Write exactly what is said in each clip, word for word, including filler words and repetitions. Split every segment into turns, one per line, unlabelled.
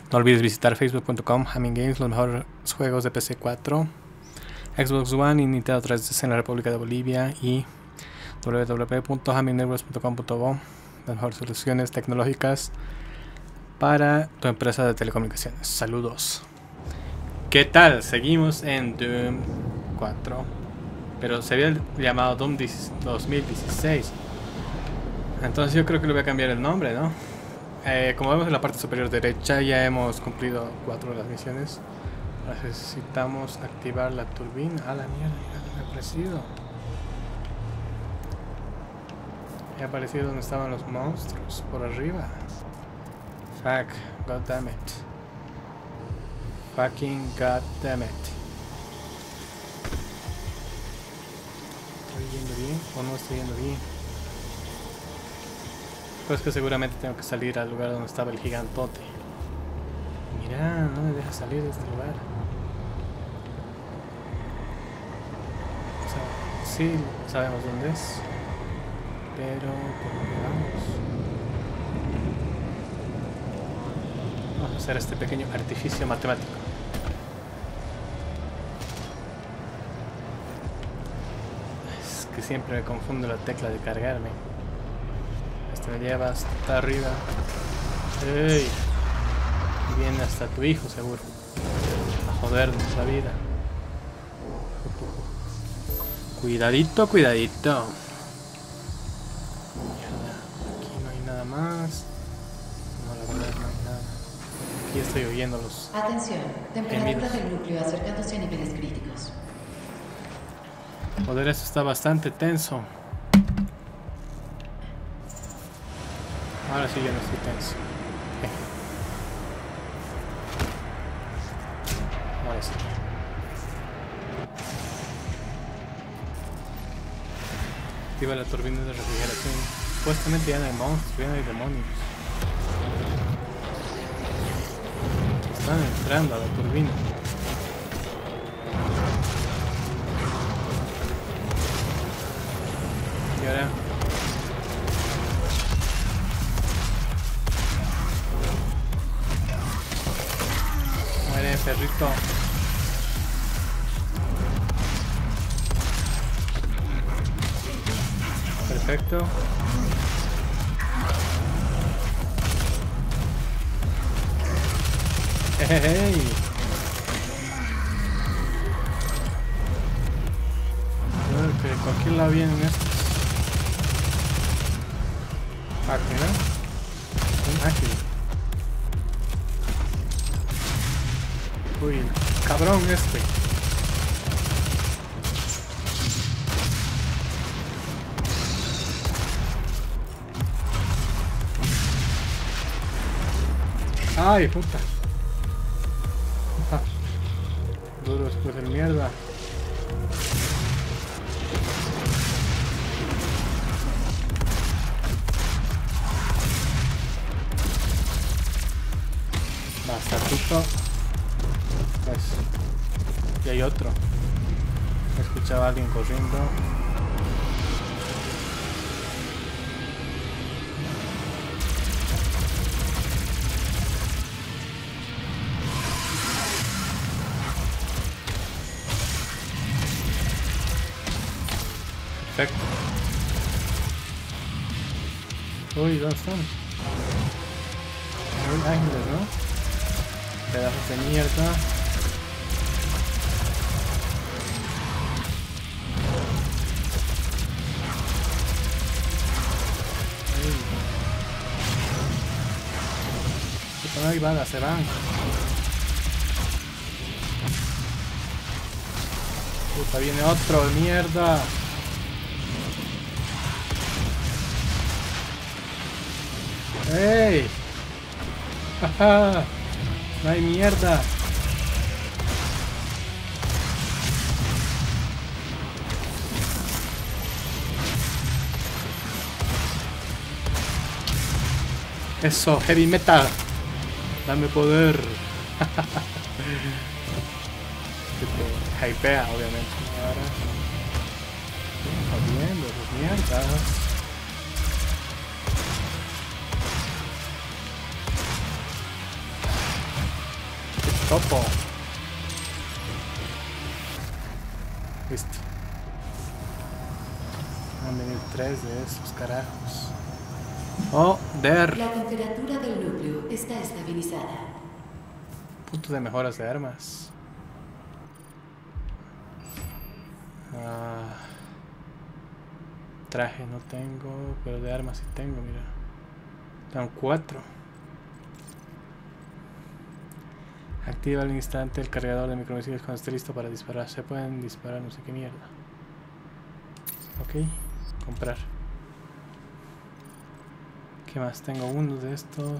No olvides visitar facebook punto com, Hamming Games, los mejores juegos de P C cuatro, Xbox One y Nintendo tres D S en la República de Bolivia, y w w w punto hamming networks punto com punto bo, las mejores soluciones tecnológicas para tu empresa de telecomunicaciones. Saludos. ¿Qué tal? Seguimos en Doom cuatro, pero se había llamado Doom dos mil dieciséis. Entonces yo creo que le voy a cambiar el nombre, ¿no? Eh, como vemos en la parte superior derecha, ya hemos cumplido cuatro de las misiones. Ahora necesitamos activar la turbina. A la mierda, mira, me ha aparecido. Me ha aparecido donde estaban los monstruos, por arriba. Fuck, god damn it. Fucking god damn it. ¿Estoy yendo bien o no estoy yendo bien? Pues que seguramente tengo que salir al lugar donde estaba el gigantote. Mira, no me deja salir de este lugar. O sea, sí sabemos dónde es, pero ¿por dónde vamos? Vamos a hacer este pequeño artificio matemático. Es que siempre me confundo la tecla de cargarme. Me lleva hasta arriba. ¡Ey! Y viene hasta tu hijo, seguro. A jodernos la vida. Cuidadito, cuidadito. Mierda, aquí no hay nada más. No, la verdad no hay nada. Aquí estoy oyendo los...
Atención, temperatura del núcleo acercándose a niveles críticos.
Joder, esto está bastante tenso. Ahora sí ya no estoy tenso. Eh. Ahora sí. Activa la turbina de refrigeración. Supuestamente ya no hay monstruos, ya no hay demonios. Están entrando a la turbina. Y ahora... perrito. Perfecto. Hey. A ver, que de cualquier lado vienen estos. Ah, mira. Un ágil. Uy, cabrón este. Ay, puta. Duro después de mierda. Bastardito. Pues, y hay otro. Escuchaba a alguien corriendo. Perfecto. Uy, ¿dónde están? Muy ángeles, ¿no? Pedazos de mierda. Ahí van, se van. Puta, viene otro, mierda. ¡Ey! ¡Jaja! No hay mierda. Eso, heavy metal. Dame poder. Que te hypea, obviamente. Ahora. Jodiendo, pues mierdas. Topo. Listo. Van a venir tres de esos carajos. Oh, der.
La temperatura del núcleo está estabilizada.
Puntos de mejoras de armas. Ah, traje no tengo, pero de armas sí tengo, mira. Tengo cuatro. Activa al instante el cargador de micromisiles cuando esté listo para disparar. Se pueden disparar no sé qué mierda. Ok, comprar. ¿Qué más? Tengo uno de estos.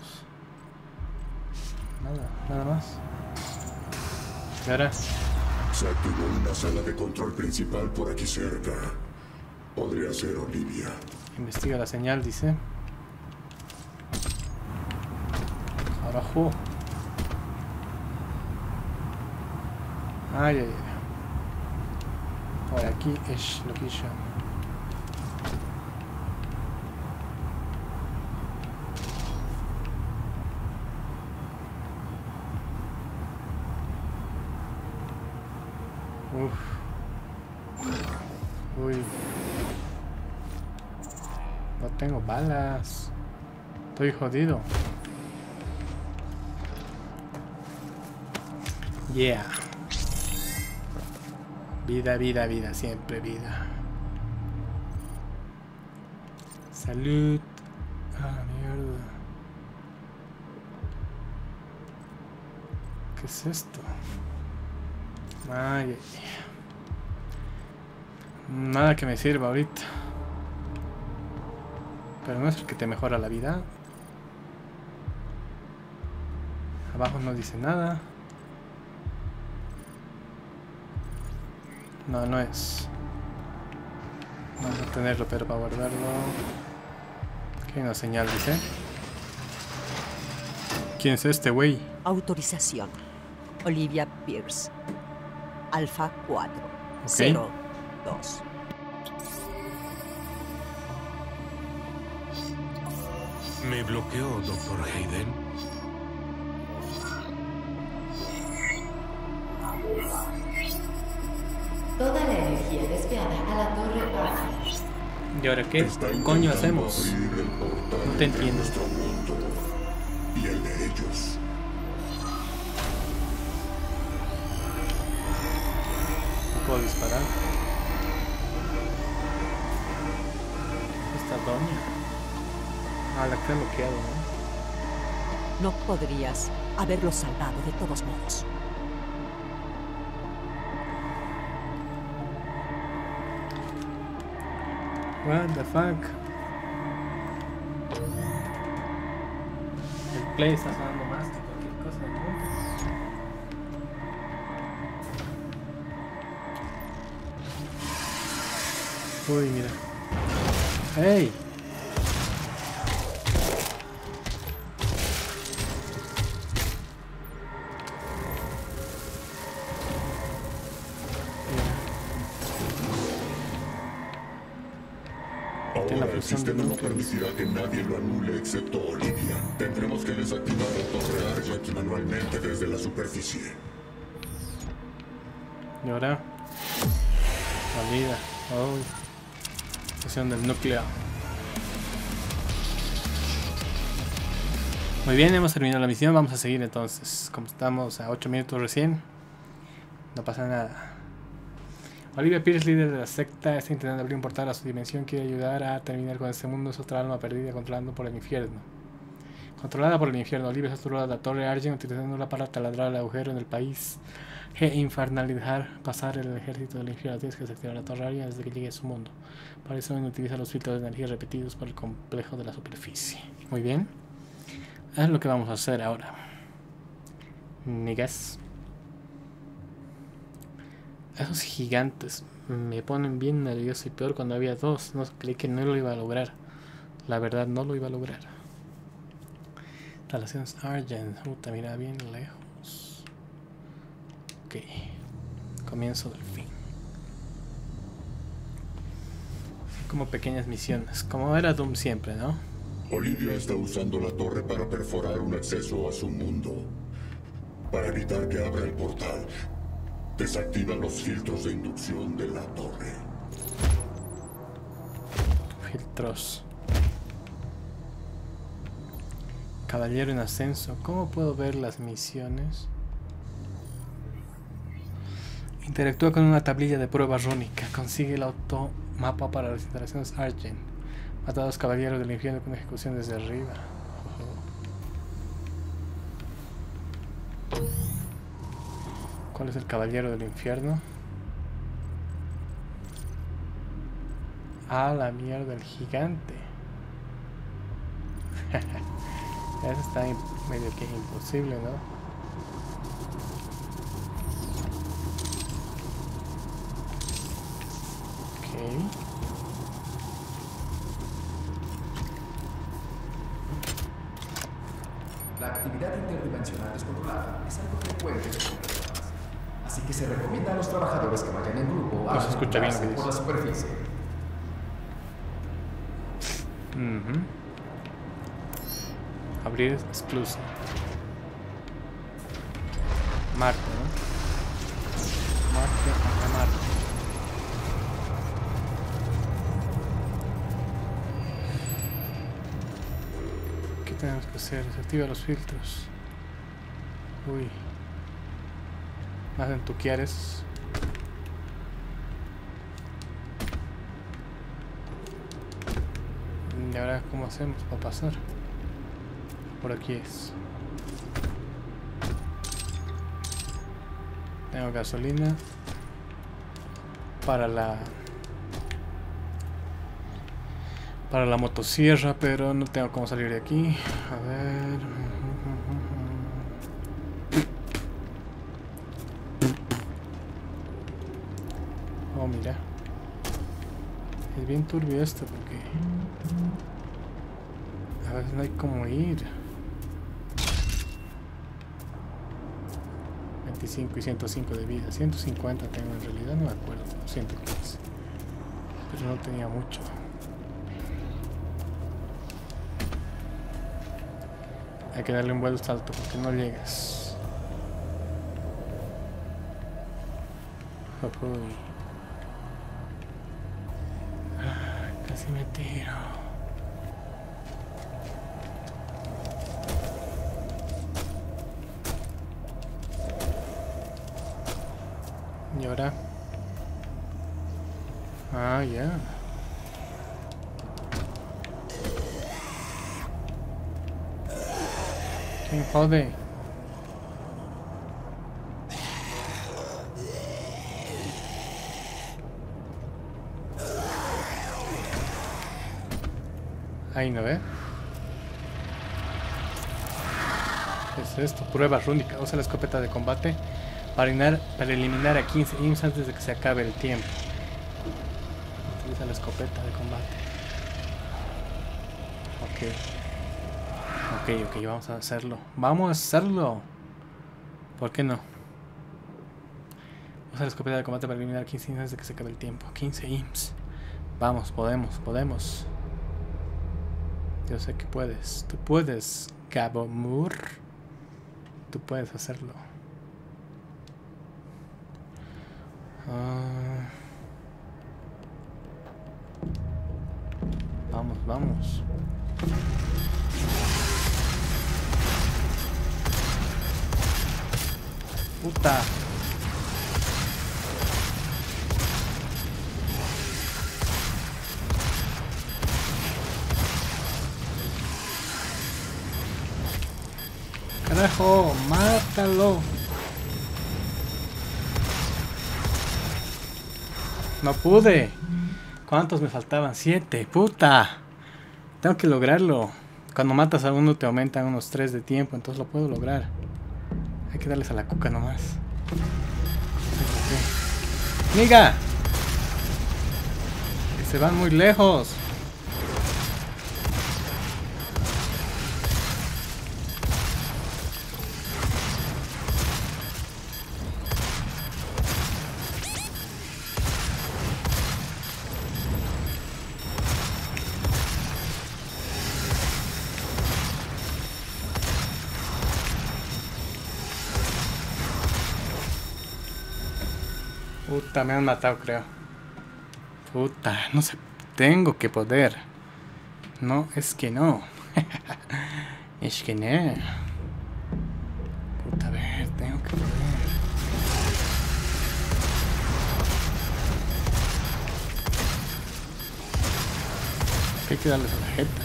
Nada, nada más. ¿Y ahora?
Se activó una sala de control principal por aquí cerca. Podría ser Olivia.
Investiga la señal, dice. Abajo. Ay, ay, ay. Por aquí es location. Uf. Uy. No tengo balas. Estoy jodido. Yeah. Vida, vida, vida. Siempre vida. Salud. Ah, mierda. ¿Qué es esto? Ay, ay. Nada que me sirva ahorita. Pero no es el que te mejora la vida. Abajo no dice nada. No, no es. Vamos a tenerlo, pero para guardarlo. ¿Qué hay una señal, dice? ¿Quién es este güey?
Autorización. Olivia Pierce. Alfa cuatro.
Ok.
cero dos.
Me bloqueó, doctor Hayden.
Toda la energía desviada a la torre A.
¿Y ahora qué
Está
coño
intentando
hacemos?
abrir el portal
No te
entre
entiendo.
nuestro mundo y el de ellos.
No puedo disparar. Esta doña. Ah, la que he bloqueado, ¿no?
No podrías haberlo salvado de todos modos.
What the fuck? El play está sonando más que cualquier cosa del mundo. Uy, mira. ¡Hey! Tiene la
Ahora el
función de
sistema no
núcleo.
permitirá que nadie lo anule excepto Olivia. Tendremos que desactivar la torre Argent manualmente desde la superficie.
Y ahora la vida. Oh, función del núcleo. Muy bien, hemos terminado la misión. Vamos a seguir entonces. Como estamos a ocho minutos recién, no pasa nada. Olivia Pierce, líder de la secta, está intentando abrir un portal a su dimensión. Quiere ayudar a terminar con este mundo. Es otra alma perdida controlando por el infierno. Controlada por el infierno, Olivia se saturó la torre Argent utilizándola para taladrar el agujero en el país G infernal y dejar pasar el ejército del infierno. Tienes que desactivar la torre Argent desde que llegue a su mundo. Para eso utiliza los filtros de energía repetidos por el complejo de la superficie. Muy bien. Es lo que vamos a hacer ahora. Niggas. Esos gigantes me ponen bien nervioso y peor cuando había dos. No creí que no lo iba a lograr. La verdad no lo iba a lograr. Instalaciones Argent. Puta, mira bien lejos. Ok. Comienzo del fin. Como pequeñas misiones. Como era Doom siempre, ¿no?
Olivia está usando la torre para perforar un acceso a su mundo. Para evitar que abra el portal, desactiva los filtros de inducción de la torre.
Filtros. Caballero en ascenso. ¿Cómo puedo ver las misiones? Interactúa con una tablilla de prueba rúnica. Consigue el automapa para las instalaciones Argent. Mata a dos caballeros del infierno con ejecución desde arriba. Ojo. ¿Cuál es el caballero del infierno? Ah, la mierda, el gigante. Eso está medio que imposible, ¿no? Ok.
La actividad interdimensional descontrolada es algo frecuente en problemas. Así que se recomienda a los trabajadores que vayan en grupo a
No se escucha bien lo que
por la
dice.
superficie.
Uh-huh. Abrir exclusivo. Marte, ¿no? Marte, ajá, Marte. ¿Qué tenemos que hacer? Desactiva los filtros. Uy. Me hacen tuquear esos. ¿Y ahora cómo hacemos para pasar? Por aquí es. Tengo gasolina para la para la motosierra, pero no tengo cómo salir de aquí. A ver. Oh, mira. Es bien turbio esto porque a veces no hay cómo ir. veinticinco y ciento cinco de vida. ciento cincuenta tengo en realidad, no me acuerdo. ciento quince. Pero no tenía mucho. Hay que darle un buen salto porque no llegas. Uy. Ah, casi me tiro. Y ahora. Ah, ya. Yeah. ¿Quién jode? Ahí no ve. ¿Qué es esto? Prueba rúnica. Usa la escopeta de combate para eliminar, para eliminar a quince imps antes de que se acabe el tiempo. Utiliza la escopeta de combate. Ok. Ok, ok, vamos a hacerlo. Vamos a hacerlo. ¿Por qué no? Usa la escopeta de combate para eliminar quince imps antes de que se acabe el tiempo. quince imps. Vamos, podemos, podemos. Yo sé que puedes. Tú puedes, Cabo Moore. Tú puedes hacerlo. Uh, vamos, vamos. Puta. Carajo, mátalo. No pude. ¿Cuántos me faltaban? Siete. Puta. Tengo que lograrlo. Cuando matas a uno te aumentan unos tres de tiempo, entonces lo puedo lograr. Hay que darles a la cuca nomás. ¡Miga! Que se van muy lejos. Puta, me han matado, creo. Puta, no sé. Tengo que poder. No, es que no. Es que no. Puta, a ver, tengo que poder. Hay que darles a la jeta.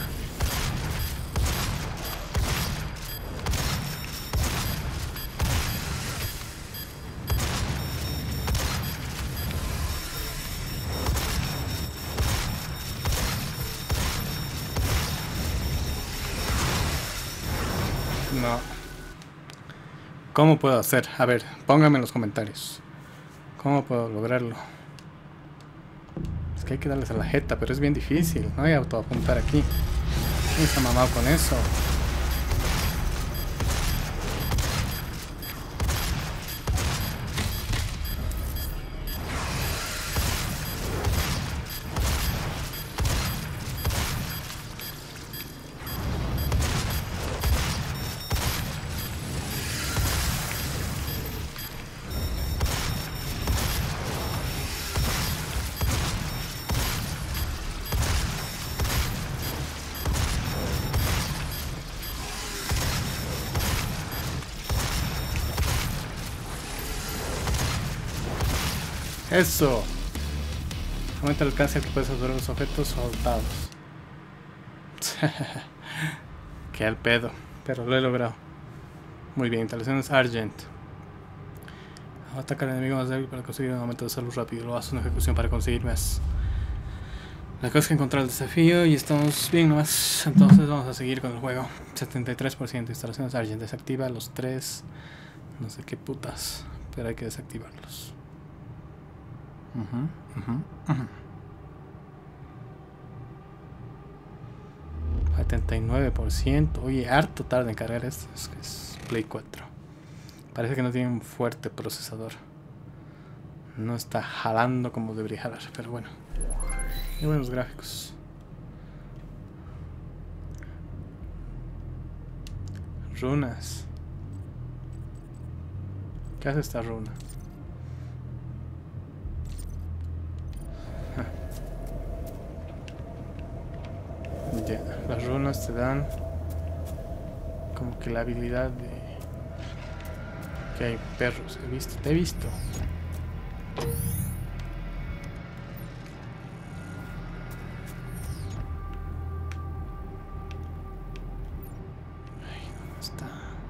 No. ¿Cómo puedo hacer? A ver, pónganme en los comentarios. ¿Cómo puedo lograrlo? Es que hay que darles a la jeta, pero es bien difícil. No voy a autoapuntar aquí. ¿Quién está mamado con eso? Eso. Aumenta el alcance al que puedes absorber los objetos soltados. Qué al pedo. Pero lo he logrado. Muy bien, instalaciones Argent. Ataca al enemigo más débil para conseguir un aumento de salud rápido. Lo hace una ejecución para conseguir más. La cosa es que encontrar el desafío y estamos bien nomás. Entonces vamos a seguir con el juego. setenta y tres por ciento. Instalaciones Argent. Desactiva los tres. No sé qué putas. Pero hay que desactivarlos. Uh-huh, uh-huh, uh-huh. setenta y nueve por ciento. Oye, harto tarde en cargar esto. Es que es Play cuatro. Parece que no tiene un fuerte procesador. No está jalando como debería jalar. Pero bueno. Y buenos gráficos. Runas. ¿Qué hace esta runa? Ya, las runas te dan como que la habilidad de que hay perros. He visto, te he visto. Ay, ¿dónde está?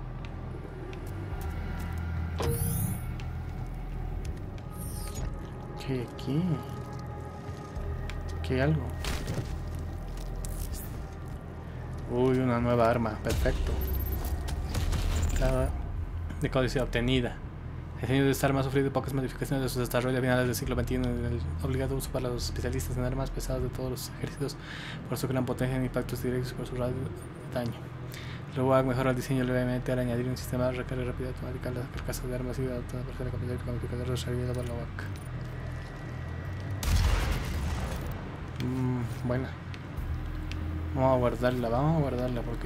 ¿Qué hay aquí? ¿Qué hay algo? Uy, una nueva arma, perfecto. Cada de códice obtenida. El diseño de esta arma ha sufrido pocas modificaciones de su desarrollo a finales del siglo veintiuno, el obligado uso para los especialistas en armas pesadas de todos los ejércitos por su gran potencia en impactos directos y por su radio de daño. Luego ha mejorado el diseño levemente al añadir un sistema de recarga rápida automática a las carcasas de armas y adaptada para la capacidad de codificador desarrollado por la U A C. Mmm, buena. Vamos a guardarla, vamos a guardarla porque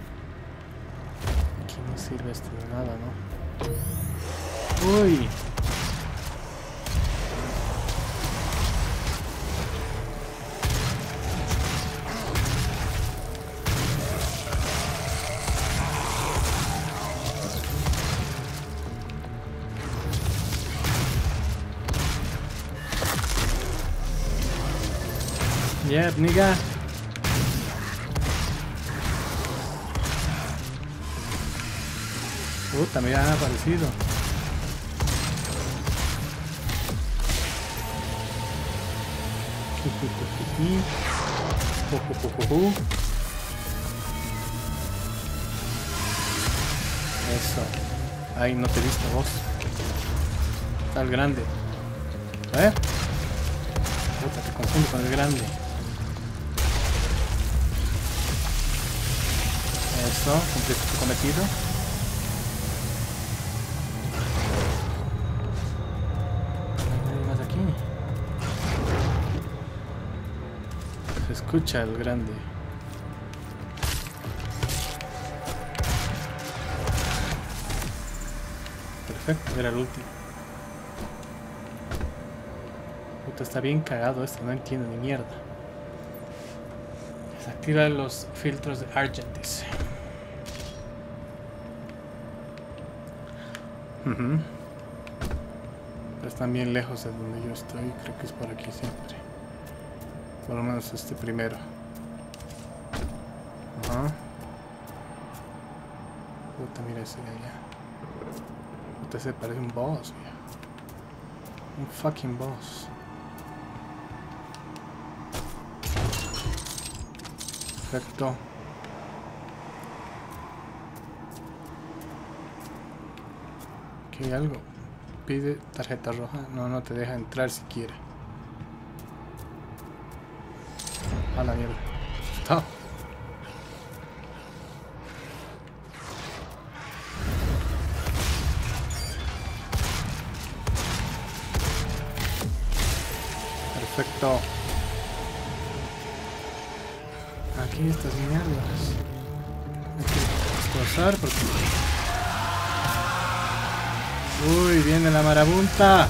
aquí no sirve esto de nada, ¿no? Uy. Yeah, nigga. Puta, me han aparecido. Eso. Ay, no te he visto vos. Está el grande. ¿Eh? Puta, te confundo con el grande. Eso, cumpliste tu cometido. Escucha el grande. Perfecto, era el último. Puta, está bien cagado esto, no entiendo ni mierda. Desactiva los filtros de Argent, dice. Uh-huh. Pero están bien lejos de donde yo estoy. Creo que es por aquí siempre. Por lo menos este primero. Ajá. Puta, mira ese de allá. Puta, ese parece un boss, mira. Un fucking boss. Perfecto. Aquí hay algo. Pide tarjeta roja. No, no te deja entrar siquiera. A la mierda. Stop. Perfecto. Aquí estas mierdas. Hay que destrozar porque... Uy, viene la marabunta.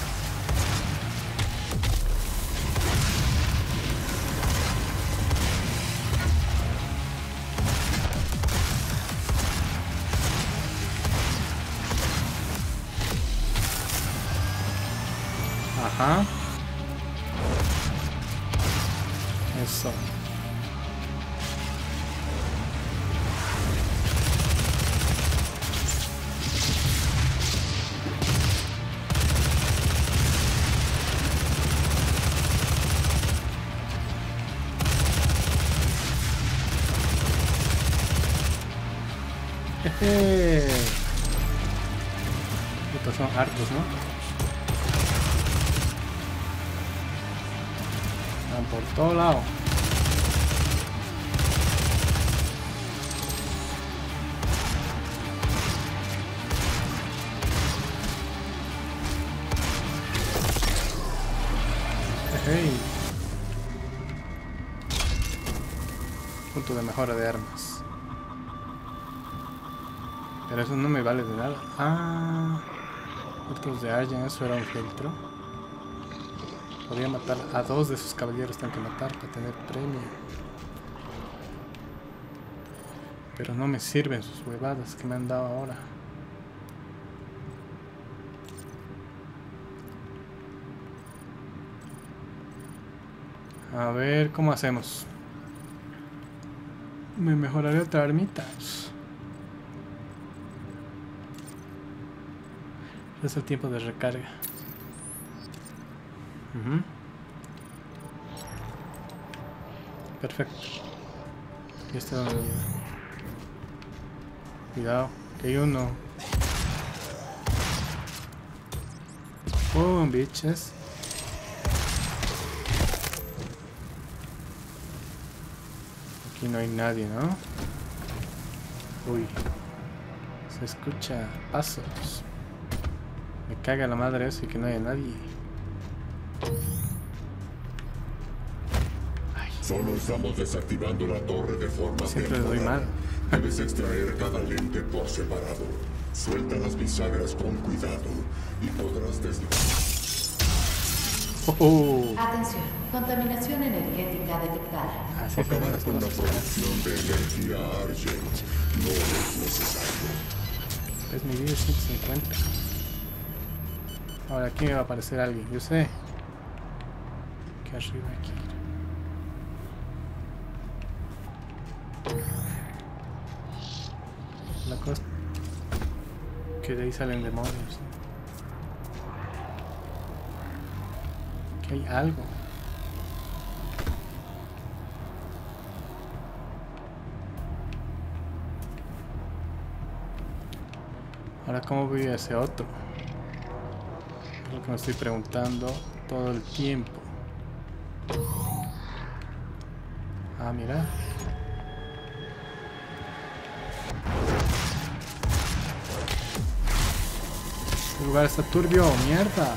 Ajá. Eso. Jeje. Estos son hartos, ¿no? Están por todo lado. Jeje. Punto de mejora de armas. Pero eso no me vale de nada. Ah, filtros de Argent, eso era un filtro. Podría matar a dos de sus caballeros, tengo que matar para tener premio. Pero no me sirven sus huevadas que me han dado ahora. A ver, ¿cómo hacemos? Me mejoraré otra armita. Es el tiempo de recarga. Uh-huh. Perfecto. Y este donde... Cuidado, que hay uno. Boom, bitches. Aquí no hay nadie, ¿no? Uy. Se escucha pasos. Me caga la madre eso y que no haya nadie. Ay.
Solo estamos desactivando la torre de forma
Siempre le doy
temporal.
mal.
Debes extraer cada lente por separado. Suelta las bisagras con cuidado y podrás desligar.
Oh,
Atención, contaminación energética detectada.
así como las
Con la
cosas.
producción de energía Argent no es necesario.
Es mi vida ciento cincuenta. Ahora aquí me va a aparecer alguien, yo sé. Que arriba aquí. La cosa que de ahí salen demonios. Que hay algo. Ahora cómo voy a ese otro. Es lo que me estoy preguntando todo el tiempo. Ah, mira. Este lugar está turbio, mierda.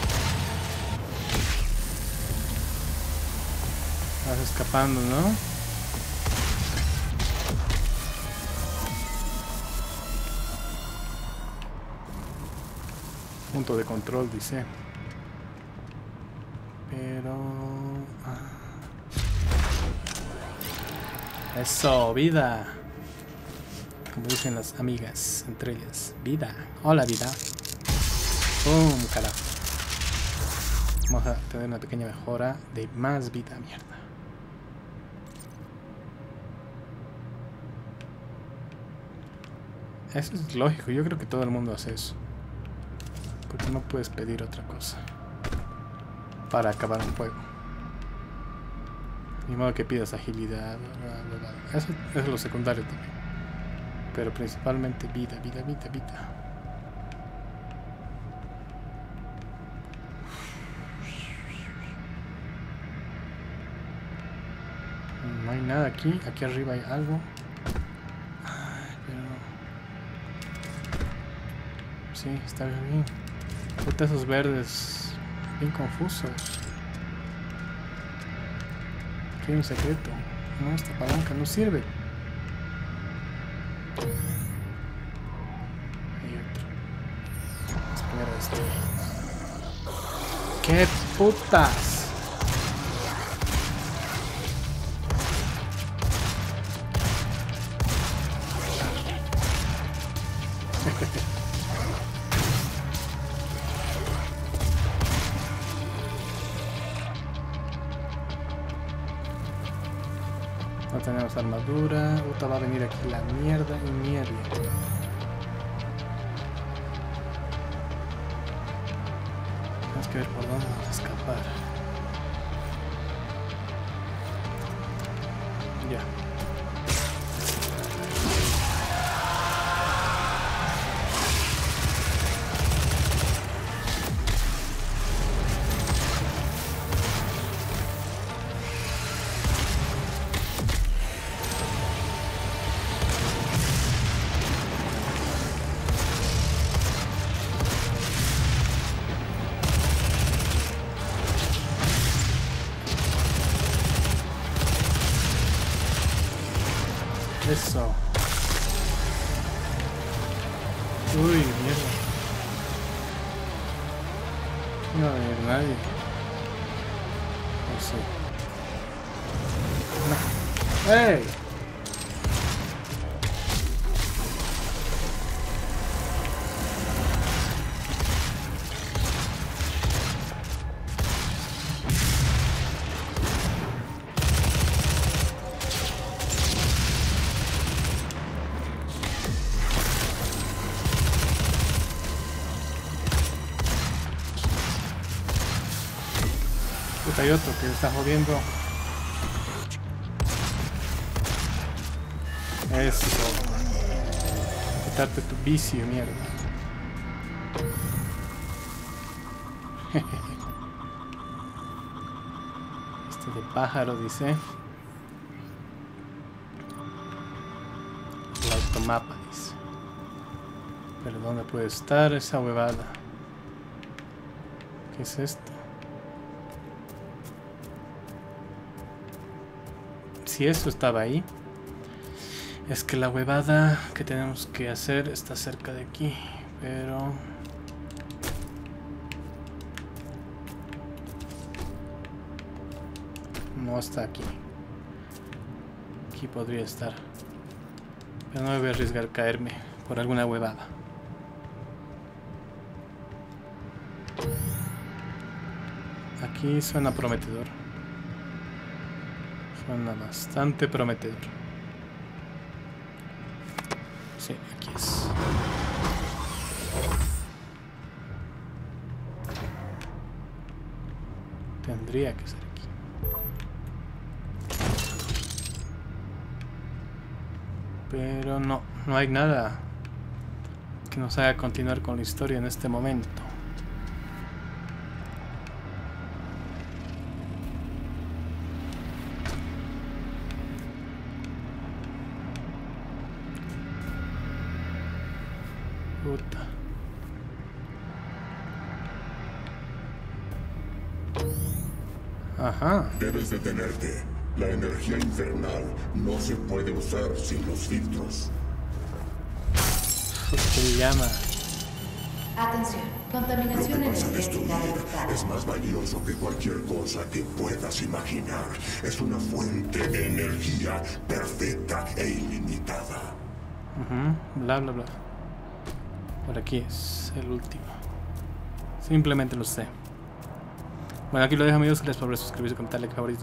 Vas escapando, ¿no? Punto de control, dice. Pero... ah. Eso, vida. Como dicen las amigas, entre ellas. Vida. Hola, vida. Pum, carajo. Vamos a tener una pequeña mejora de más vida, mierda. Eso es lógico, yo creo que todo el mundo hace eso. Porque no puedes pedir otra cosa para acabar un juego. Ni modo que pidas agilidad. Bla, bla, bla. Eso, eso es lo secundario también. Pero principalmente vida, vida, vida, vida. No hay nada aquí. Aquí arriba hay algo. Ay, pero... sí, está bien. Puta, esos verdes bien confusos. Aquí hay un secreto. No, esta palanca no sirve. Hay otro. Vamos primero este. ¡Qué putas! No tenemos armadura. Uta va a venir aquí la mierda y mierda. Tenemos que ver por dónde vamos a escapar. Ya. Eso. Uy, mierda. No va a venir nadie. No sé. No. ¡Ey! Hay otro que me está jodiendo. Eso. Quitarte tu vicio, mierda. Este de pájaro, dice. El automapa, dice. Pero ¿dónde puede estar esa huevada? ¿Qué es esto? Si eso estaba ahí, es que la huevada que tenemos que hacer está cerca de aquí, pero no está aquí. Aquí podría estar, pero no me voy a arriesgar a caerme por alguna huevada. Aquí suena prometedor. Suena bastante prometedor. Sí, aquí es. Tendría que ser aquí. Pero no, no hay nada que nos haga continuar con la historia en este momento. Puta. Ajá.
Debes detenerte. La energía infernal no se puede usar sin los filtros.
Se llama.
Atención, contaminación
Lo que vas a
energética
destruir
detectada.
es más valioso que cualquier cosa que puedas imaginar. Es una fuente de energía perfecta e ilimitada.
Ujú, bla bla bla. Por aquí es el último. Simplemente lo sé. Bueno, aquí lo dejo, amigos. Gracias por suscribirse, comentar, like, favorito.